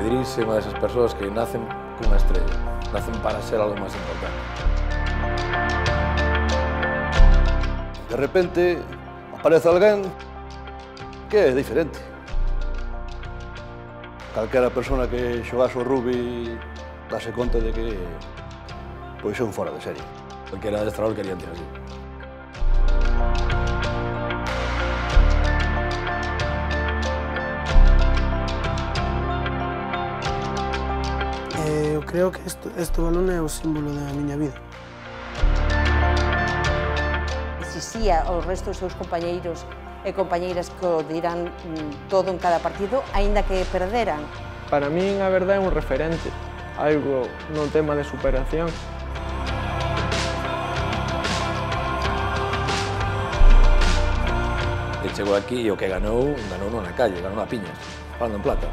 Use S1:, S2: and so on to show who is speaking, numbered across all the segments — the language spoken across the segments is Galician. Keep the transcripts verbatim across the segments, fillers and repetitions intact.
S1: Idrís é unha desas persoas que nacen cunha estrella, nacen para ser algo máis importante.
S2: De repente aparece alguén que é diferente. Calquera persona que xogase o rugby dase conta de que pois é un fora de serie.
S1: Calquera adestrador quería ter así.
S3: Eu creo que este, este balón é o símbolo da miña vida.
S4: Exixía aos restos dos seus compañeiros e compañeiras que o dirán todo en cada partido, aínda que perderan.
S5: Para min, a verdade, é un referente, algo no tema de superación.
S1: E chegou aquí e o que ganou, ganou non na calle, ganou na Piñas, falando en plata.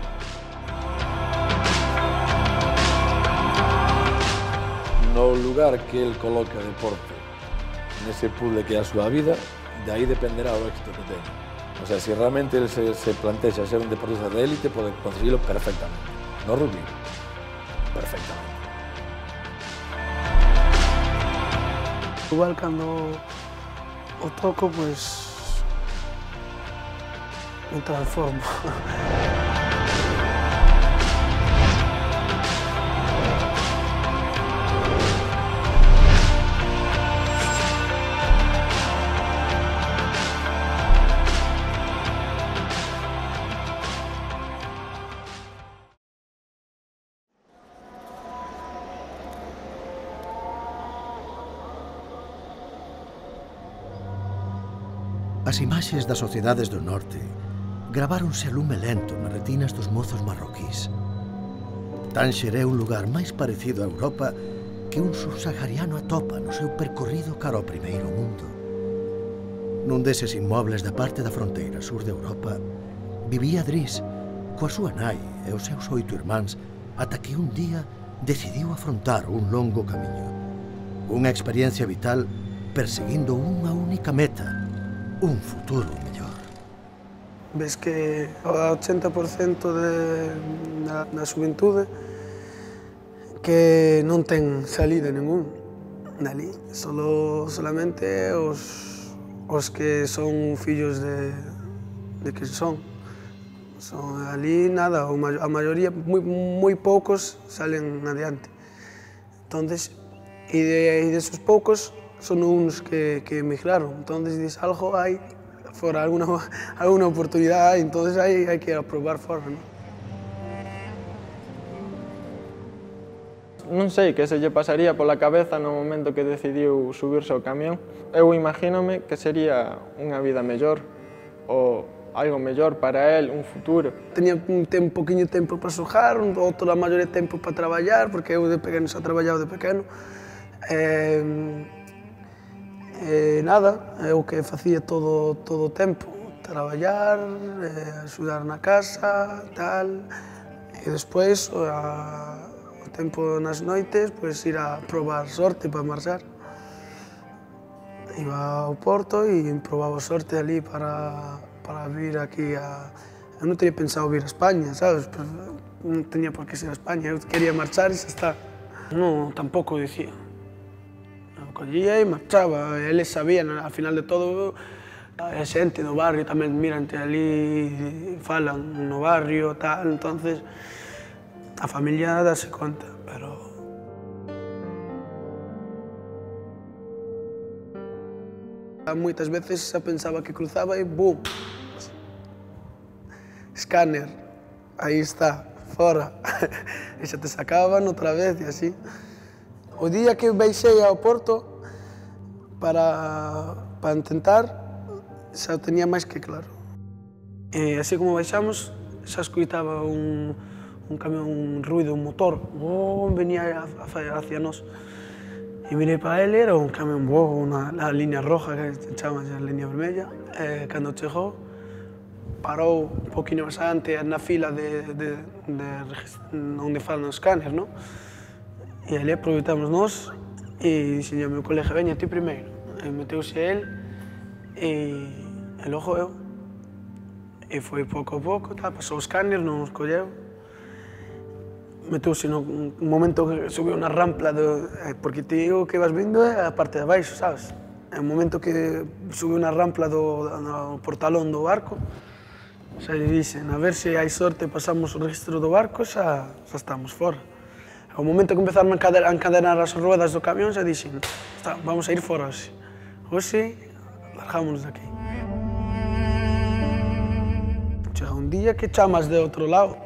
S1: No lugar que el coloca deporte nese puzzle que é a súa vida, de aí dependerá o éxito que ten. O sea, se realmente el se, se plantexa ser un deportista de élite, pode conseguirlo perfectamente. No rugby, perfectamente.
S3: Igual cando o toco, pois, me transformo.
S6: As imaxes das sociedades do norte graváronse a lume lento nas retinas dos mozos marroquís. Tánger é un lugar máis parecido a Europa que un subsahariano atopa no seu percorrido cara ao primeiro mundo. Nun deses inmobles da parte da fronteira sur de Europa vivía Dries coa súa nai e os seus oito irmáns ata que un día decidiu afrontar un longo camiño. Unha experiencia vital perseguindo unha única meta, un futuro mellor.
S3: Ves que o ochenta por cento de, da, da xuventude que non ten salida ningún dali, solo solamente os, os que son fillos de, de que son. Son ali nada, a maioría, moi, moi poucos salen adiante. Entonces, e de, de esos poucos son uns que, que emigraron, entonces dices, algo hai fora, alguna, alguna oportunidade hai, entonces hai, hai que aprobar fora, non?
S5: Non sei que se lle pasaría pola cabeza no momento que decidiu subirse ao camión. Eu imagínome que sería unha vida mellor, ou algo mellor para el, un futuro.
S3: Tenía un tempo, poquinho tempo para xogar, outro a maioría tempo para traballar, porque eu de pequeno xa traballaba de pequeno. Eh, E nada, é o que facía todo, todo o tempo, traballar, eh, axudar na casa, tal, e despois, a, o tempo nas noites, pois ir a probar sorte para marchar. Iba ao Porto e probaba sorte ali para, para vir aquí a... Eu non teria pensado vir a España, sabes? Pero non tenía por que ser a España, eu quería marchar e xa está. Non, tampouco dicía. Collía e marchaba, eles sabían, ao final de todo, a xente do barrio tamén mirante ali, falan no barrio, tal, entonces a familia dase conta, pero... Moitas veces xa pensaba que cruzaba e bum! Escáner, aí está, fora, e xa te sacaban outra vez e así. O día que baixei ao Porto para, para intentar, xa o tenía máis que claro. E así como baixamos, xa escoitaba un, un camión, un ruido, un motor, oh, venía hacia nós. E mirei para ele, era un camión, oh, unha a línea roja, que chaman a línea vermella. E cando chegou, parou un poquinho máis antes na fila de, de, de, de onde falan os escáneres, non? E ali aproveitamos nós e dixenlle ao meu colega, veña ti primeiro. E meteuse el e, e logo eu. E foi pouco a pouco, tá, pasou o escáner, non nos colleu. meteuse no un momento que subiu unha rampla, do, porque ti o que vas vindo é a parte de baixo, sabes? É un momento que subiu unha rampla do, do portalón do barco, xa lle dixen, a ver se hai sorte e pasamos o registro do barco, xa, xa estamos fora. Ao momento que empezaron a encadenar, a encadenar as ruedas do camión, xa dixen, está, vamos a ir fora hoxe. Hoxe, largámonos de aquí. Chega un día que chamas de outro lado.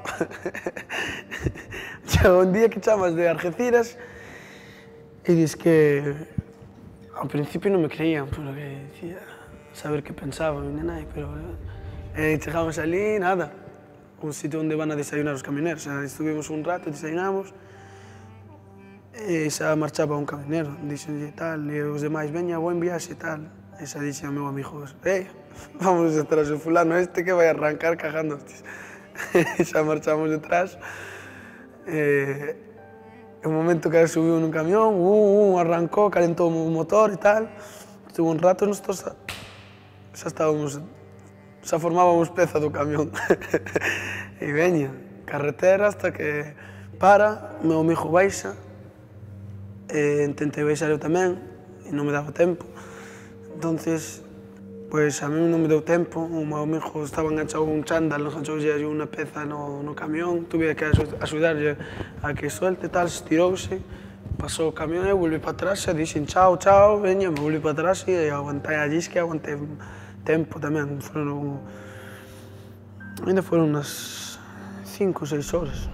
S3: Chega un día que chamas de Algeciras e dis que ao principio non me creían, porque decía, saber que pensaba mi nenai, pero eh, chegamos ali, nada, un sitio onde van a desayunar os camioneros. Xa estuvimos un rato, desayunamos, e xa marchaba un camionero, dixenlle tal, e os demais, veña, buen viaxe e tal. E xa dixe ao meu amigo, eh, vamos detrás do fulano este que vai arrancar cagando hostis. E xa marchamos detrás. E un momento que subiu nun camión, uh, uh, arrancou, calentou o motor e tal. Estuvo un rato, nosotros xa, xa estábamos, xa formábamos peza do camión. E veña, carretera hasta que para, o meu amigo baixa, e intentei baixar eu tamén, e non me daba tempo. Entonces, pois a mí non me deu tempo, o meu amigo estaba enganchado un chándal, enganchoulle unha peza no, no camión, tuve que axudarlle a que suelte, tal, estirouse, pasou o camión, eu volví para atrás, e dixen chao, chao, veña, me volví para atrás e aguantei allí, que aguantei tempo tamén, foron, ainda foron unas cinco ou seis horas.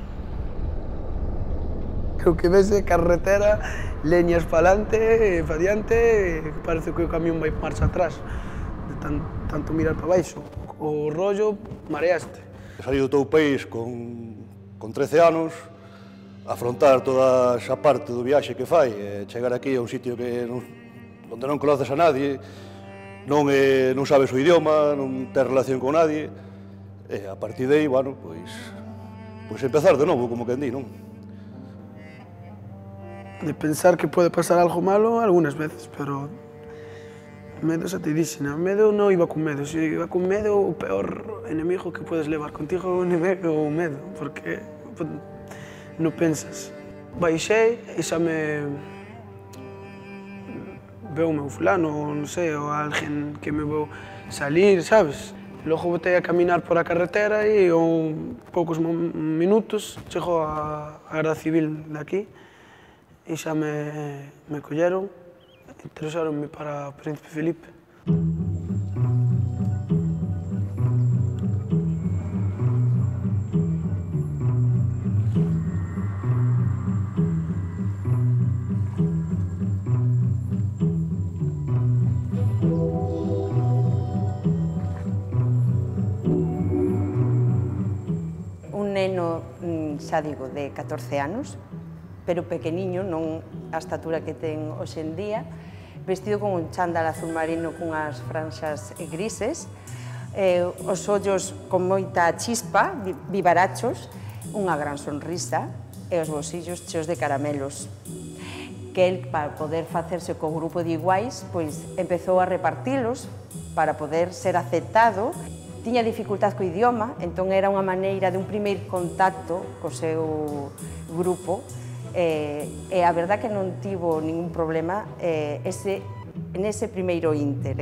S3: Creo que ves de carretera, leñas para adelante, para diante, parece que o camión vai marcha atrás. De tan, tanto mirar para baixo, o rollo mareaste.
S2: Salí do teu país con, con trece anos, afrontar toda esa parte do viaxe que fai, e chegar aquí a un sitio que non, onde non conoces a nadie, non, eh, non sabes o idioma, non tes relación con nadie, e a partir de aí, bueno, pois, pois empezar de novo, como quen di, non?
S3: De pensar que pode pasar algo malo algunas veces, pero medo xa te dixen, o medo non iba con medo, se iba con medo o peor enemigo que podes levar contigo é o enemigo o medo, porque non pensas. Baixei e xa me veu o meu fulano, non sei, ou alguén que me veu salir, sabes? Logo botei a caminar por a carretera e en poucos minutos chegou a Garda Civil de aquí e xa me, me colleron e trouxeronme para Príncipe Felipe.
S4: Un neno, xa digo, de catorce anos, pero pequeniño, non a estatura que ten hoxe en día, vestido con un chándal azul marino cunhas franxas grises, eh, os ollos con moita chispa, vivarachos, unha gran sonrisa e os bolsillos cheos de caramelos. Que el, para poder facerse co grupo de iguais, pois empezou a repartilos para poder ser aceptado. Tiña dificultad co idioma, entón era unha maneira de un primeiro contacto co seu grupo, e, e a verdad que non tivo ningún problema eh, ese, en ese primeiro íntere.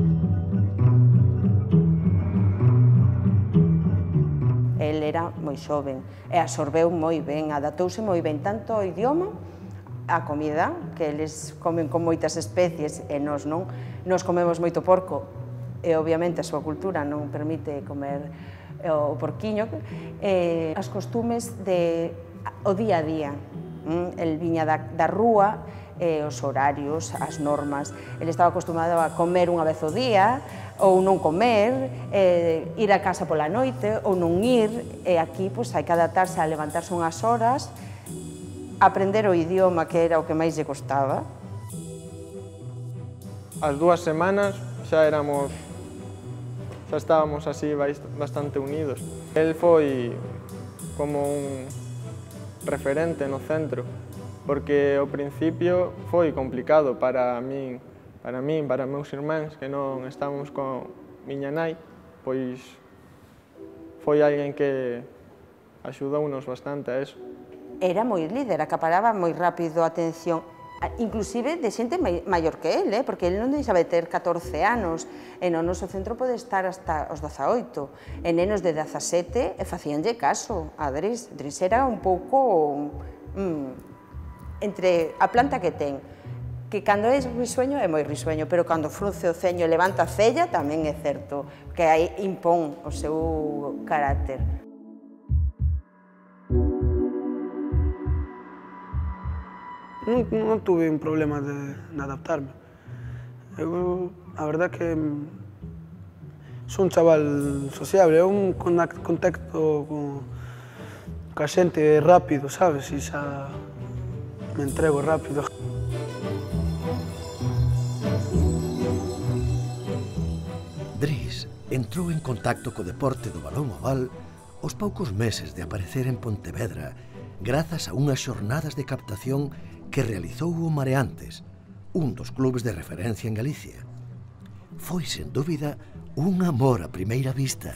S4: El era moi xoven e absorbeu moi ben, adaptouse moi ben tanto ao idioma, a comida, que eles comen con moitas especies e nós non, nós comemos moito porco e obviamente a súa cultura non permite comer o porquiño, e as costumes de o día a día. El viña da, da rúa, eh, os horarios, as normas. Ele estaba acostumado a comer unha vez ao día, ou non comer, eh, ir a casa pola noite, ou non ir, e aquí pois, hai que adaptarse a levantarse unhas horas, aprender o idioma, que era o que máis lle costaba.
S5: As dúas semanas xa éramos, xa estábamos así bastante unidos. El foi como un referente no centro, porque ao principio foi complicado para min, para min, para meus irmáns, que non estamos con miña nai, pois foi alguén que axudounos bastante a eso.
S4: era moi líder, acaparaba moi rápido a atención, inclusive de xente maior que el, eh? Porque el non deixaba de ter catorce anos, e no noso centro pode estar hasta os dezaoito, e nenos de dezasete e facíanlle caso a Dris. Dris era un pouco mm, entre a planta que ten, que cando é risueño é moi risueño, pero cando frunce o ceño e levanta a cella tamén é certo que aí impón o seu carácter.
S3: Non, non tuve un problema de, de adaptarme. Eu, a verdad que sou un chaval sociable, é un contacto con, ca xente rápido, sabes? E xa me entrego rápido.
S6: Dris entrou en contacto co deporte do balón oval aos poucos meses de aparecer en Pontevedra grazas a unhas xornadas de captación que realizou o Mareantes, un dos clubes de referencia en Galicia. Foi, sen dúbida, un amor a primeira vista.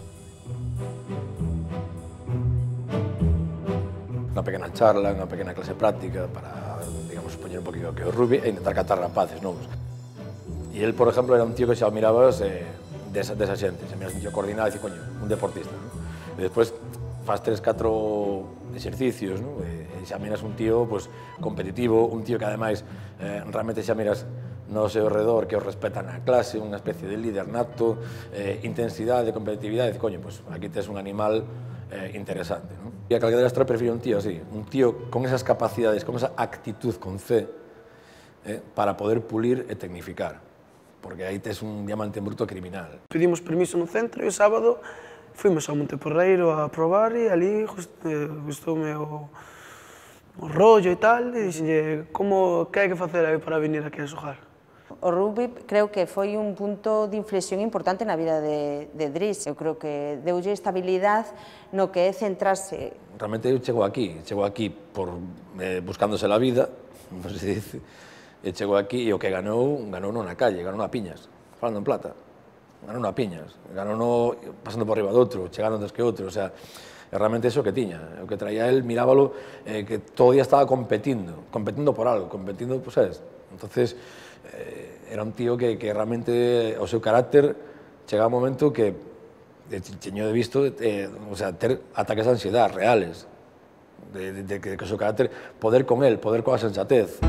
S1: Unha pequena charla, unha pequena clase práctica para, digamos, poñer un poquinho que o rugby e intentar catar rapaces novos. E el, por exemplo, era un tío que xa o mirabas eh, desa, desa xente, xa miras un tío coordinado e dices, coño, un deportista, ¿no? E despois faz tres, catro exercicios, ¿no? E, e xa miras un tío pues, competitivo, un tío que ademais eh, realmente xa miras no seu redor que os respeta na clase, unha especie de líder nato, eh, intensidade, competitividade, e coño, pues, aquí tes un animal eh, interesante, ¿no? E a calquera das tres prefiero un tío así, un tío con esas capacidades, con esa actitud con C, eh, para poder pulir e tecnificar, porque aí tes un diamante en bruto criminal.
S3: Pedimos permiso no centro e o sábado fuimos ao Monte Porreiro a probar e ali eh, gustoume o, o rollo e tal, e dixenlle, como, que hai que facer aí para venir aquí a xogar?
S4: O rugby creo que foi un punto de inflexión importante na vida de, de Dris. Eu creo que deulle estabilidade no que é centrarse.
S1: Realmente eu chego aquí, chego aquí por eh, buscándose la vida, non se dice, e chego aquí e o que ganou, ganou non na calle, ganou a piñas, falando en plata. Ganou a piñas, ganou no, pasando por riba de outro, chegando antes que outro, o sea, é realmente eso que tiña, o que traía él, mirábalo, eh, que todo o día estaba competindo, competindo por algo, competindo, pues, sabes, entonces, eh, era un tío que, que realmente, o seu carácter, chegaba un momento que, de cheño de visto, eh, o sea, ter ataques de ansiedade reales, de, de, de que o seu carácter, poder con él, poder coa sensatez.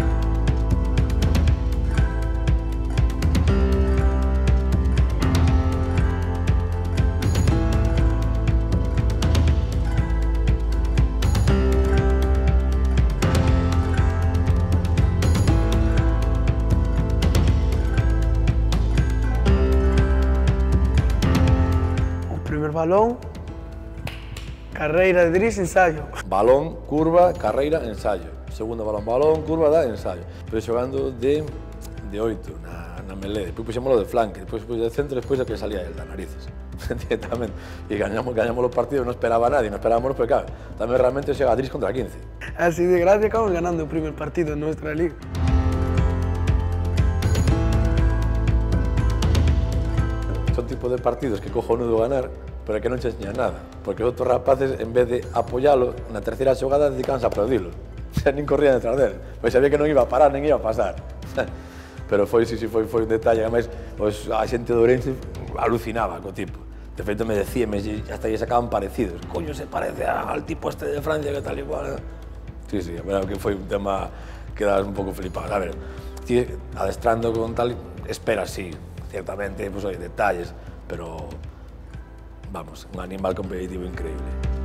S3: Balón, carreira de Dris, ensayo.
S1: Balón, curva, carreira, ensayo. Segundo balón, balón, curva, da, ensayo. Pero xogando de, de oito, na, na melé. Depois puxémolo de flanque, depois, depois de centro, depois é que salía el, das narices. Directamente. E gañamos, gañamos os partidos, non esperaba nadie, non esperábamos, pero claro, tamén realmente xega a Dris contra quince.
S3: Así de gracia acabamos ganando o primer partido en nuestra liga.
S1: Son tipo de partidos que cojo nudo ganar, pero que non che enseñan nada, porque os outros rapaces, en vez de apoyalo, na terceira xogada dedicanse a aplaudilo. O sea, nin corrían detrás dele, pois sabía que non iba a parar, nin iba a pasar. Pero foi, sí, sí, foi, foi un detalle, además, pues, a xente de Ourense alucinaba co tipo. De feito, me decíame, hasta aí sacaban parecidos. Coño, se parece al tipo este de Francia, que tal igual. Sí, sí, a ver, que foi un tema que das un pouco flipado. A ver, ti, adestrando con tal, espera, sí, ciertamente, pues, hai detalles, pero, vamos, un animal competitivo increíble.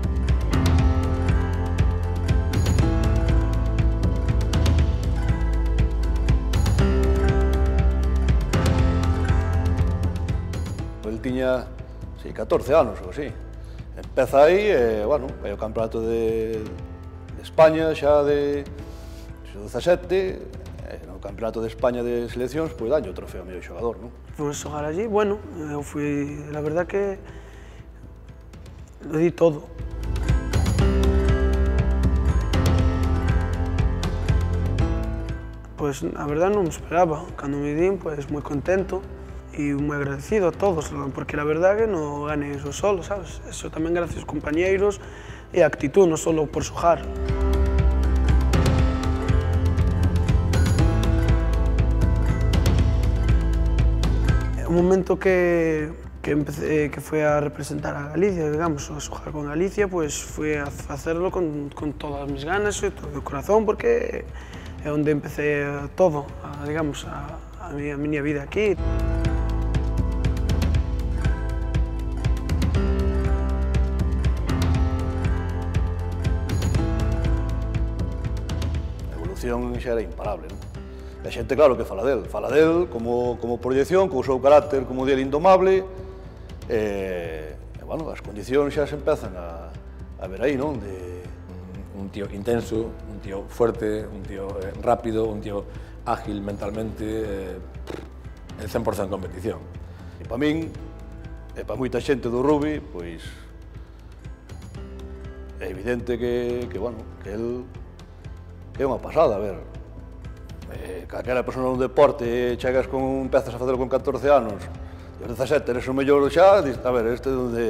S2: El tiña, sí, catorce anos ou así. Empeza aí, e, bueno, vai o campeonato de, de España xa de dezasete, e no campeonato de España de seleccións, pois daño o trofeo ao mellor xogador, non?
S3: Fomos xogar allí, bueno, eu fui, la verdad que lo di todo. Pues a verdad non me esperaba, cando me din, pues moi contento y moi agradecido a todos, porque la verdad que non gane eso solo, sabes? Eso tamén gracias aos compañeiros e a actitud, non solo por xogar. O momento que, que, empecé, que foi a representar a Galicia, digamos, a xogar con Galicia, pues foi a hacerlo con, con todas as mis ganas e todo o corazón, porque é onde empecé todo, a, digamos, a, a, miña, a miña vida aquí.
S2: Xa era imparable, non? E a xente, claro, que fala del, fala del como, como proyección, co seu carácter como día indomable, e, e, bueno, as condicións xa se empezan a, a ver aí, non? De...
S1: Un tío intenso, un tío fuerte, un tío eh, rápido, un tío ágil mentalmente, eh, el cen por cen competición.
S2: E para min, e para moita xente do rugby, pois, é evidente que, que, bueno, que el que é unha pasada, a ver, eh, calquera persona no deporte, chegas con, empezas a facelo con catorce anos, e aos dezasete eres o mellor xa, dices, a ver, este é onde...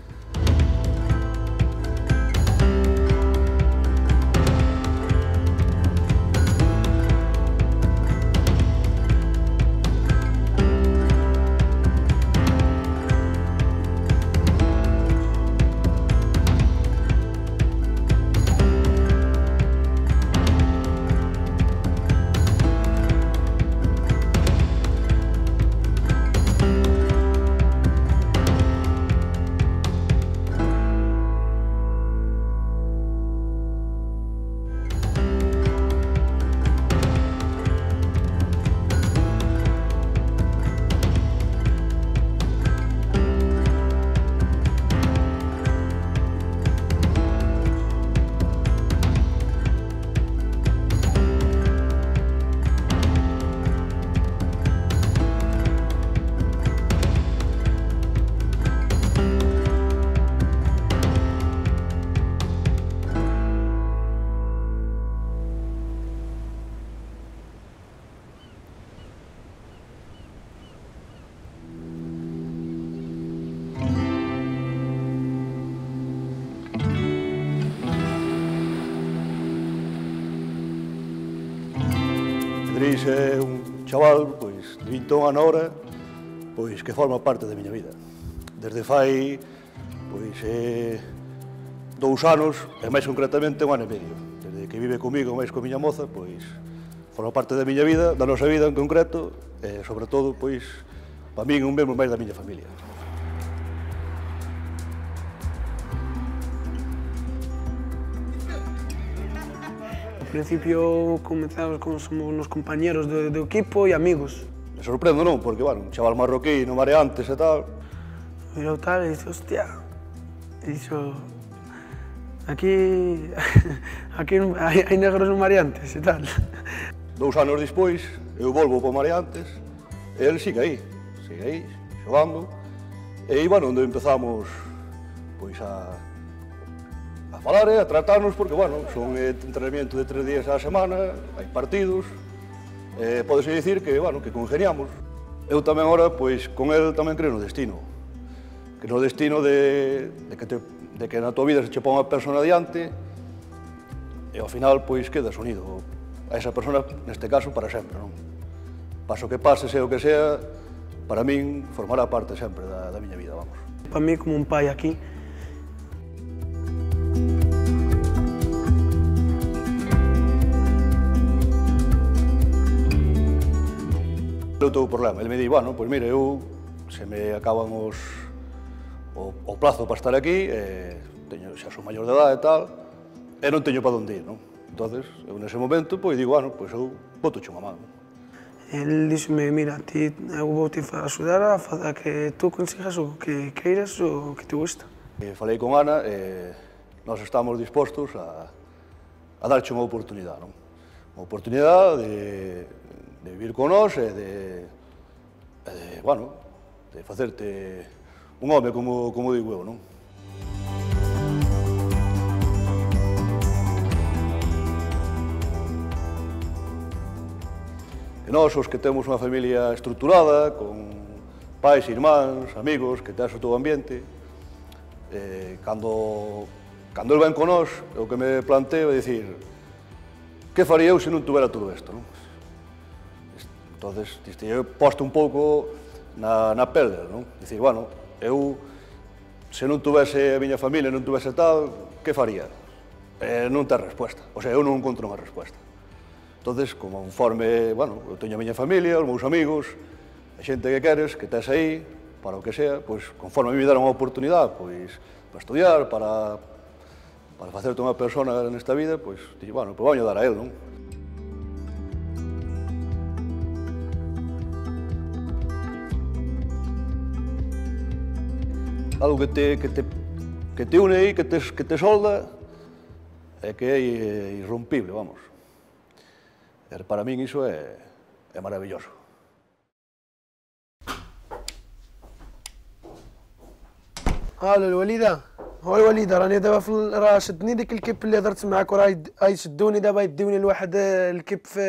S2: Pedrís é un chaval, pois, de vinte e un anos ahora, pois, que forma parte da miña vida. Desde fai, pois, eh, dous anos, e máis concretamente un ano e medio. Desde que vive comigo, máis coa miña moza, pois, forma parte da miña vida, da nosa vida en concreto, e, sobre todo, pois, para min, un membro máis da miña familia.
S3: Ao principio comenzamos como somos unos compañeros do, do equipo e amigos.
S2: Me sorprendo, non? Porque, bueno, un chaval marroquí, no mareantes e tal.
S3: Mirou tal e dice, hostia, e dixo, aquí, aquí hai, hai negros no mareantes e tal.
S2: Dous anos despois, eu volvo para o mareantes, e ele sigue aí, sigue aí, xogando. E aí, bueno, onde empezamos, pois, a... a falar e a tratarnos, porque, bueno, son entrenamiento de tres días á semana, hai partidos, e podese dicir que, bueno, que congeniamos. Eu tamén ahora, pois, con el tamén creo no destino, que no destino de, de, que, te, de que na tua vida se che pon unha persona diante, e ao final, pois, quedas unido a esa persona, neste caso, para sempre, non? Paso que pase, sea o que sea, para min, formará parte sempre da, da miña vida, vamos.
S3: Para mí, como un pai aquí,
S2: Eu tenho o problema, ele me di, bueno, pois mire, eu se me acaban os, o, o plazo para estar aquí, e teño, xa son maior de edad e tal, e non teño para onde ir, non? Entonces, eu nese momento, pois digo, bueno, pois eu boto unha man.
S3: el díxome, mira, ti, eu vou te axudar a, a que tú consigas o que queiras o que te gusta.
S2: E falei con Ana e nós estamos dispostos a, a darche unha oportunidade, non? Unha oportunidade de, de vivir con nós e de, e de, bueno, de facerte un home, como, como digo eu, non? Que nós, os que temos unha familia estruturada, con, pais, irmáns, amigos, que tes o teu ambiente. Eh, cando, cando el ven con nós, o que me planteo é dicir, que faría eu se non tuvera todo isto, non? Entonces, eu posto un pouco na, na perda, non? Dicir, bueno, eu, se non tuvese a miña familia, non tuvese tal, que faría? Eh, non ten resposta, o sea, eu non encontro unha resposta. Entonces, como conforme, bueno, eu teño a miña familia, os meus amigos, a xente que queres, que tes aí, para o que sea, pois, conforme a mí me deron unha oportunidade, pois, para estudiar, para, para facerte unha persona nesta vida, pois, dixo, bueno, pois, vou dar a él, non? Algo que te, que te, que te une aí, que te, que te solda, é que é irrompible, vamos. E para min iso é, é maravilloso.
S3: الو الوليدة، هو الوليدة راني دابا في راه شدني ديك الكيب اللي هضرت معاك وراه غيشدوني دابا يديوني لواحد الكيب في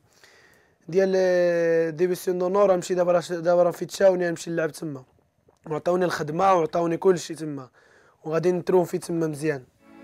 S3: ديال ديفيسيون دونور. نمشي دابا راه دابا راه في تشاوني نمشي نلعب تما، وعطاوني الخدمة وعطاوني كلشي تما، وغادي نتروفي تما مزيان.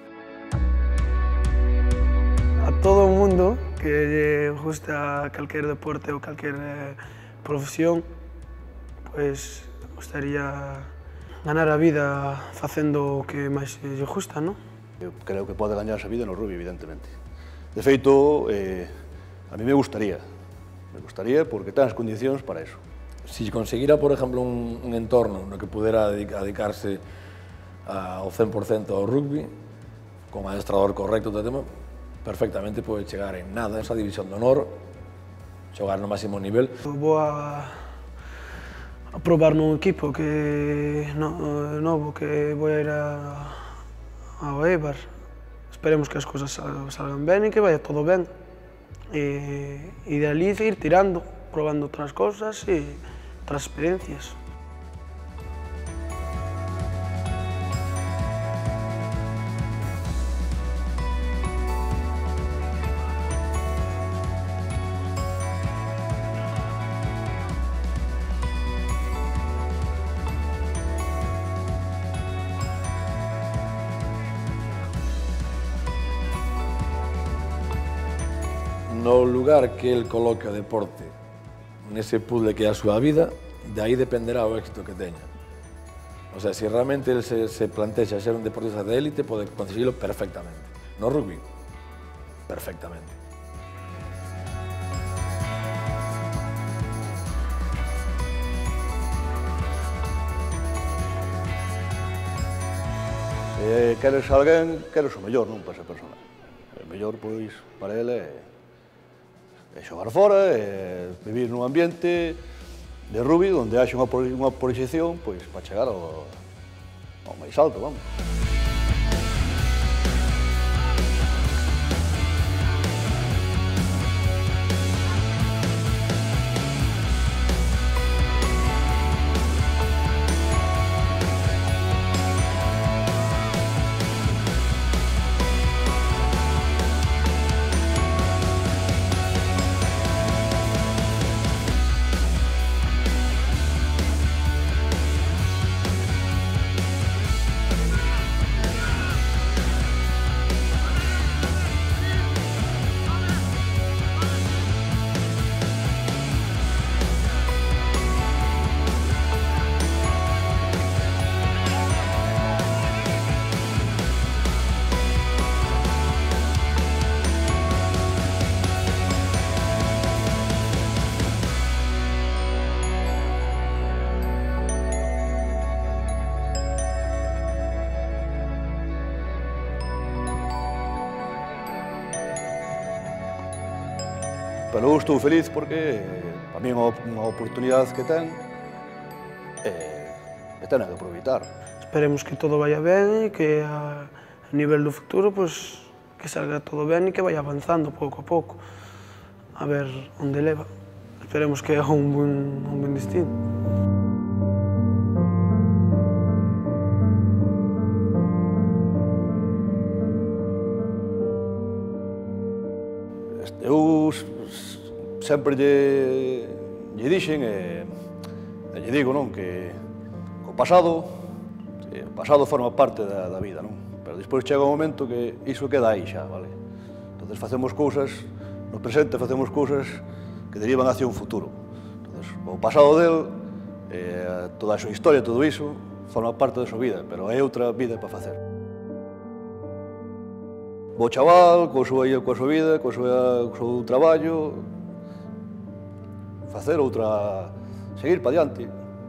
S3: A todo el mundo que le gusta cualquier deporte o cualquier profesión, pues gustaría ganar a vida facendo o que máis lle gusta, non?
S2: Eu creo que pode gañarse a vida no rugby, evidentemente. De feito, eh, a mí me gustaría, me gustaría porque ten as condicións para eso.
S1: Si conseguira, por ejemplo, un, un entorno no que pudera dedicarse a, ao cen por cento ao rugby, con adestrador correcto, todo tema, perfectamente pode chegar en nada esa división de honor, xogar no máximo nivel.
S3: Vou a, a probar nun equipo que no, novo, que vou a ir a, ao Eibar. Esperemos que as cousas salgan ben e que vaya todo ben. E, e de ali ir tirando, probando outras cousas e outras experiencias.
S1: No lugar que el coloque o deporte nese puzzle que é a súa vida, de aí dependerá o éxito que teña. O sea, se si realmente el se, se plantexa ser un deportista de élite, pode conseguirlo perfectamente. No rugby, perfectamente.
S2: Se queres alguén, queres o mellor, non, para esa persona. O mellor, pois, para ele é é xogar fora, é vivir nun ambiente de rugby onde haxe unha, unha proxección pois, para chegar ao, ao máis alto, vamos. Pero eu estou feliz porque para mí é unha oportunidade que ten e, e ten que aproveitar.
S3: Esperemos que todo vaya ben e que a, a nivel do futuro pues, que salga todo ben e que vaya avanzando pouco a pouco. A ver onde leva. Esperemos que haga un buen, un buen destino. Eu sempre lle, lle dixen e, e
S2: lle digo, non, que o pasado, o pasado forma parte da, da vida, non? Pero despois chega un momento que iso queda aí xa, vale? Entonces facemos cousas, no presente facemos cousas que derivan hacia un futuro. Entonces, o pasado del, eh, toda a súa historia, todo iso, forma parte da súa vida, pero é outra vida para facer. Bo chaval, coa súa, coa súa vida, coa súa, co seu traballo, facer outra, seguir para diante.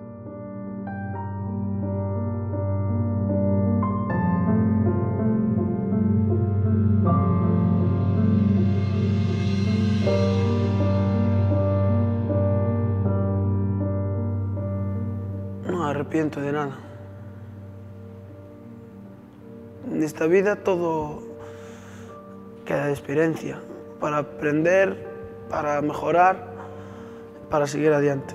S3: Non me arrepiento de nada. Nesta vida todo queda de experiencia para aprender, para mejorar, para seguir adiante.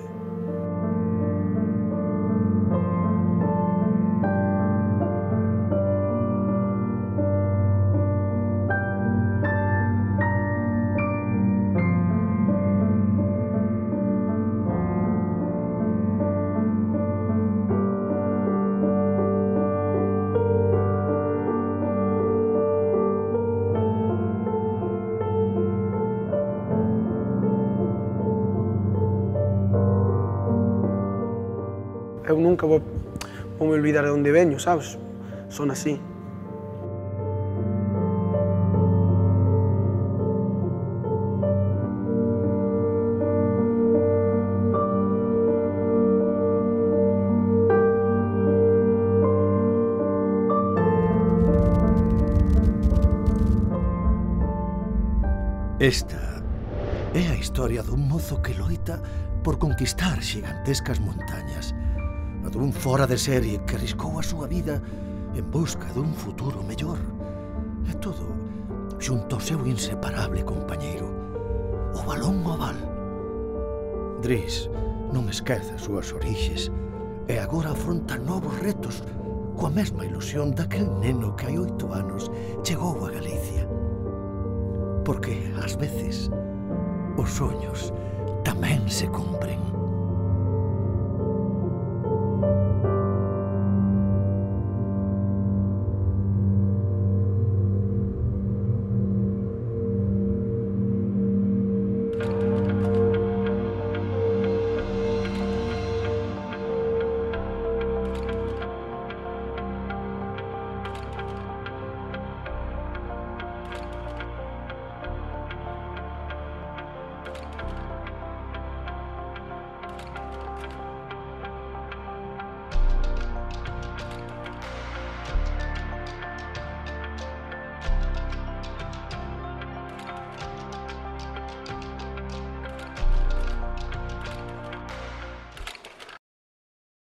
S3: Eu nunca vou, vou me olvidar de onde veño, sabes? Son así.
S6: Esta é a historia dun mozo que loita por conquistar xigantescas montañas, a dun fora de serie que arriscou a súa vida en busca dun futuro mellor. E todo xunto ao seu inseparable compañeiro, o balón oval. Dries non esquece as súas orixes e agora afronta novos retos coa mesma ilusión daquel neno que hai oito anos chegou a Galicia. Porque, ás veces, os soños tamén se cumpren.